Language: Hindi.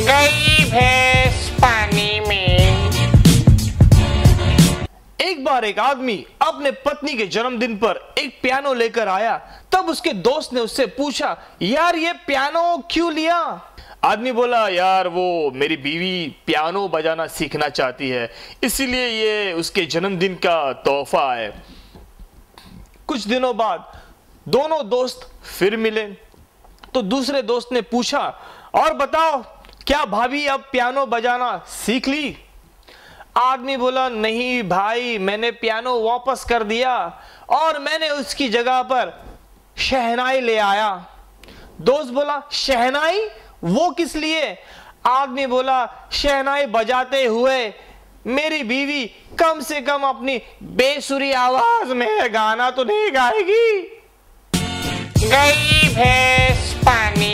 गई भैंस पानी में। एक बार एक आदमी अपने पत्नी के जन्मदिन पर एक पियानो लेकर आया। तब उसके दोस्त ने उससे पूछा, यार ये पियानो क्यों लिया? आदमी बोला, यार वो मेरी बीवी पियानो बजाना सीखना चाहती है, इसीलिए ये उसके जन्मदिन का तोहफा है। कुछ दिनों बाद दोनों दोस्त फिर मिले तो दूसरे दोस्त ने पूछा, और बताओ क्या भाभी अब पियानो बजाना सीख ली? आदमी बोला, नहीं भाई, मैंने पियानो वापस कर दिया और मैंने उसकी जगह पर शहनाई ले आया। दोस्त बोला, शहनाई? वो किस लिए? आदमी बोला, शहनाई बजाते हुए मेरी बीवी कम से कम अपनी बेसुरी आवाज में गाना तो नहीं गाएगी। गई भैंस पानी